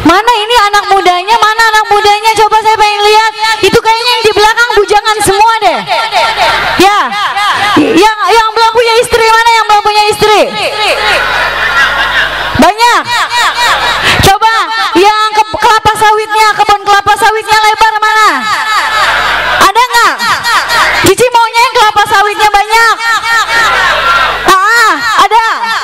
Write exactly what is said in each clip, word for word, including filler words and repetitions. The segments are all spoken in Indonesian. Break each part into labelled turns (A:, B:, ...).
A: Mana ini anak mudanya? Mana anak mudanya? Coba saya pengen lihat. Itu kayaknya yang di belakang bujangan semua deh. Ya, yang yang belum punya istri mana? Yang belum punya istri? Banyak. Coba yang ke kelapa sawitnya, kebun kelapa sawitnya lebar mana? Ada nggak? Cici maunya yang kelapa sawitnya banyak. Ah, ada.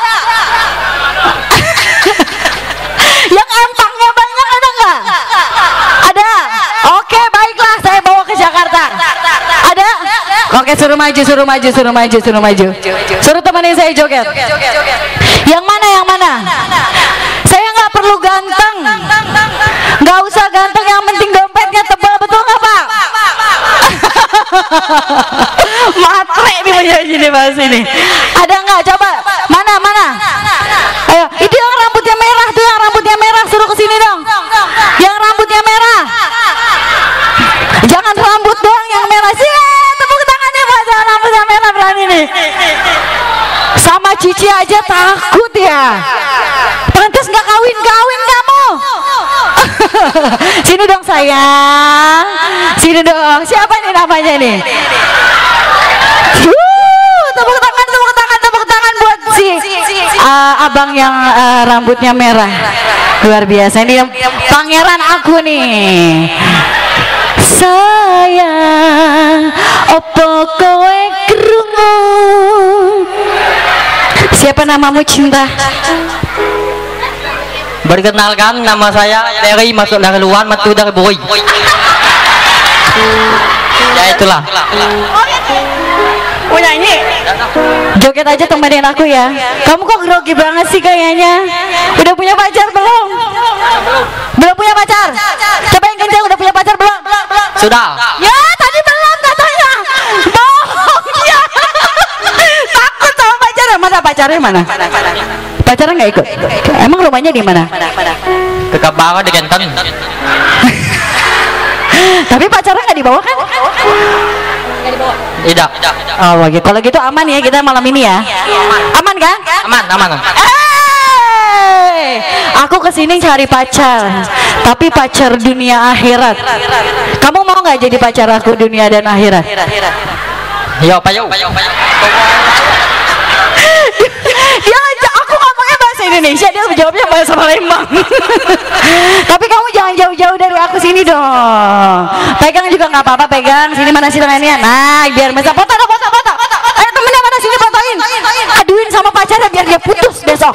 A: Yang empangnya banyak ada nggak? Ada. Oke, baiklah, saya bawa ke Jakarta. Ada? Oke, suruh maju, suruh maju, suruh maju, suruh maju. Suruh temenin saya joget. Yang mana, yang mana? Saya nggak perlu ganteng, nggak usah ganteng, yang penting dompetnya tebal, betul nggak Pak? Matre nih penyanyi nih bahas ini. Ada nggak? Coba, mana, mana? Ayo, itu yang rambutnya merah tuh, yang rambutnya merah, suruh kesini dong. Yang rambutnya merah. Jangan rambut doang yang merah sih. Tepuk tangannya Pak, jangan rambutnya merah, berani nih. Sama Cici aja takut ya. Pantas nggak kawin-kawin kamu. Sini dong sayang. Sini dong. Siapa nih namanya nih? Uh, tepuk tangan, tepuk tangan, tepuk tangan buat si uh, abang yang uh, rambutnya merah. Luar biasa. Ini yang pangeran aku nih. Sayang, opo kowe krungu? Siapa namamu cinta?
B: Perkenalkan, nama saya Terry, masuk dari luar, metu dari boy. Ya itulah.
A: Oh nyanyi? Joget aja temenin aku ya. Kamu kok grogi banget sih kayaknya. Udah punya pacar belum? Belum punya pacar? Coba yang kencang, udah punya pacar belum?
B: Sudah.
A: Ya tadi belum katanya. Bohong ya. Takut sama pacarnya. Mana pacarnya mana? Pacarnya nggak ikut? Emang rumahnya di mana?
B: Ke Kabawa di Genten.
A: Tapi pacarnya nggak dibawa kan?
B: Tidak.
A: Oh gitu. Kalau gitu aman ya kita malam ini ya. Aman kan?
B: Aman, aman.
A: Hey, aku kesini cari pacar, tapi pacar dunia akhirat. Kamu mau nggak jadi pacar aku dunia dan akhirat?
B: Yo, payo.
A: Dia aja aku ngomongnya bahasa Indonesia, dia jawabnya bahasa Palembang. Tapi kamu jangan jauh-jauh dari aku sini dong. Pegang juga nggak apa-apa, pegang. Sini mana sih tangannya? Nah, biar bisa foto, foto, foto. Ayo temennya mana sini fotoin. Aduin sama pacarnya biar dia putus besok.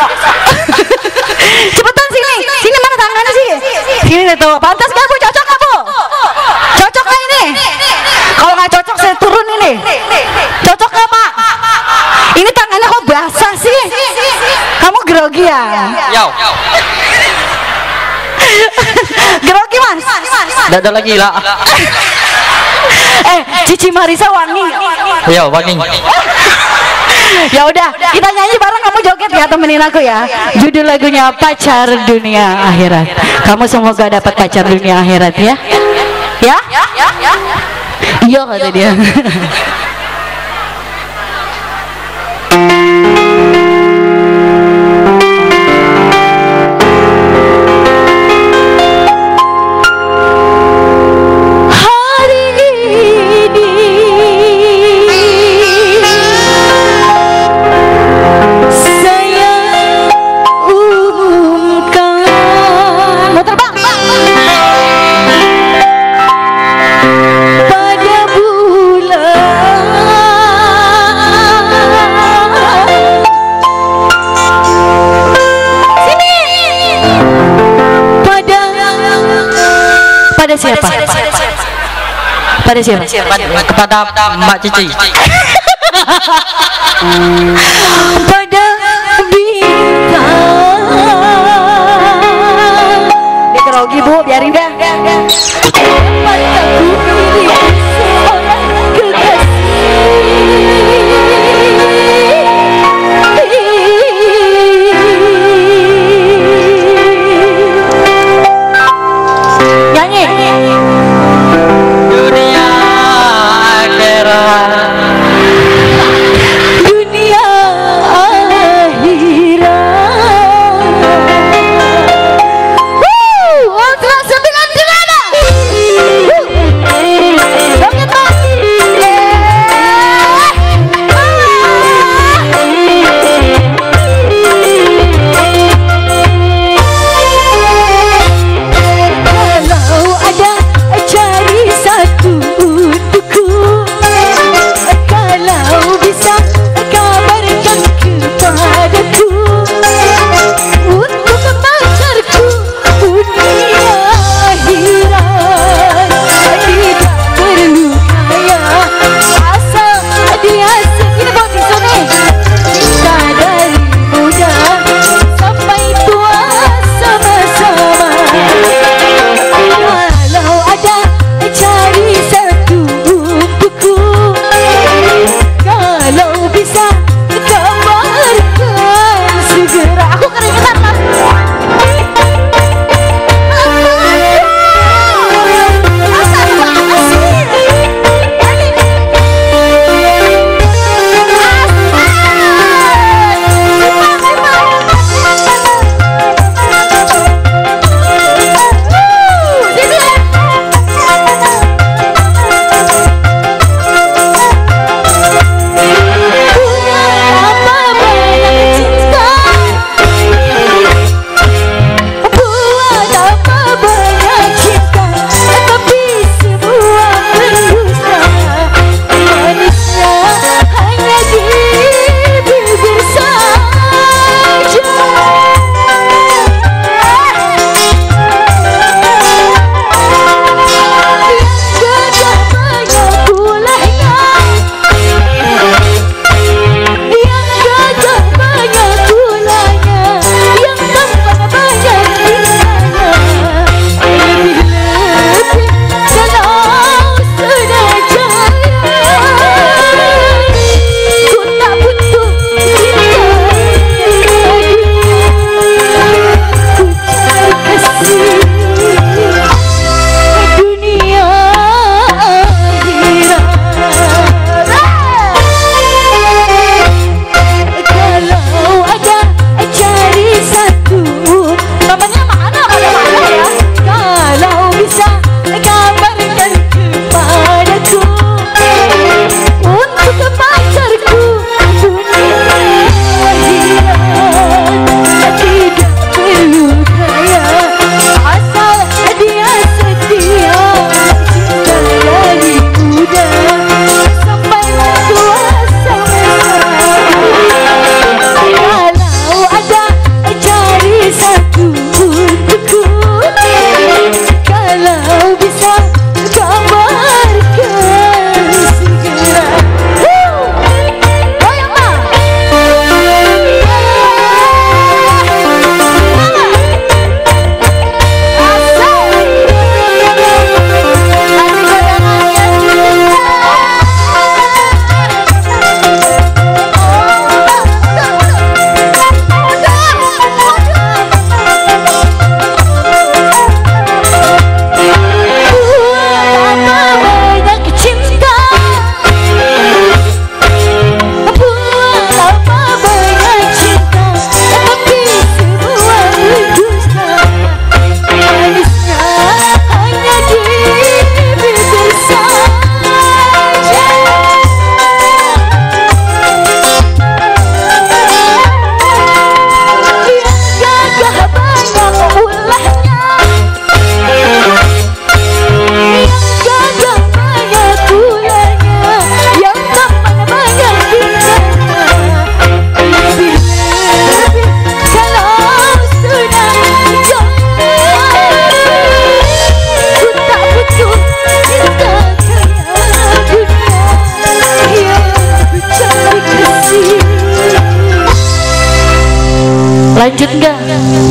A: Cepetan sini. Sini mana tangannya sih? Sini deh tuh. Pantas nggak Bu? Cocok nggak Bu? Cocok nggak ini? Kalau nggak cocok saya turun ini. Cocok nggak Pak? Ini tangannya kok basah sih? Kamu grogi ya?
B: Yo.
A: Grogi Mas?
B: Tidak ada lagi lah.
A: Eh, Cici Marisa wangi.
B: Yo, wangi.
A: Ya udah, kita nyanyi bareng, kamu joget ya, temenin aku ya. Judul lagunya Pacar Dunia Akhirat. Kamu semoga dapat pacar dunia akhirat ya. Ya? Iya kata dia. Pada siapa? Pada siapa?
B: Kepada Mbak Cici.
A: Pada bintang. Dia grogi Bu, biarin dah. Mataku pilih seorang kekasih. Nyanyi. Dunia akhirat. Dunia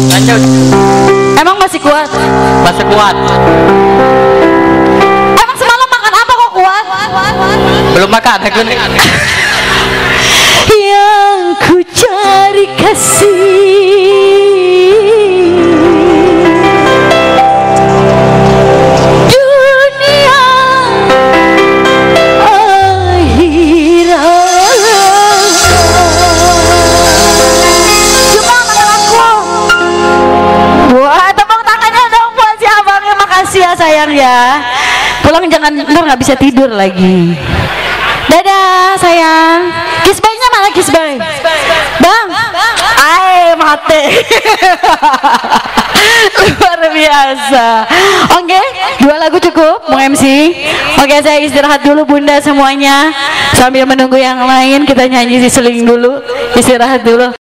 B: Lanjut.
A: Emang masih kuat?
B: Masih kuat.
A: Emang semalam makan apa kok kuat?
B: Belum makan aku nih.
A: Yang ku cari kasih dunia akhirat. Cuma makan aku. Wah, tepuk tangannya dong buat si abangnya. Makasih ya sayang ya. Pulang jangan, ntar nggak bisa tidur lagi. Dadah sayang. Kiss bye-nya mana kiss bye? Bang, ay mati. Luar biasa. Oke, dua lagu cukup mau M C. Oke, saya istirahat dulu bunda semuanya. Sambil menunggu yang lain kita nyanyi si seling dulu. Istirahat dulu.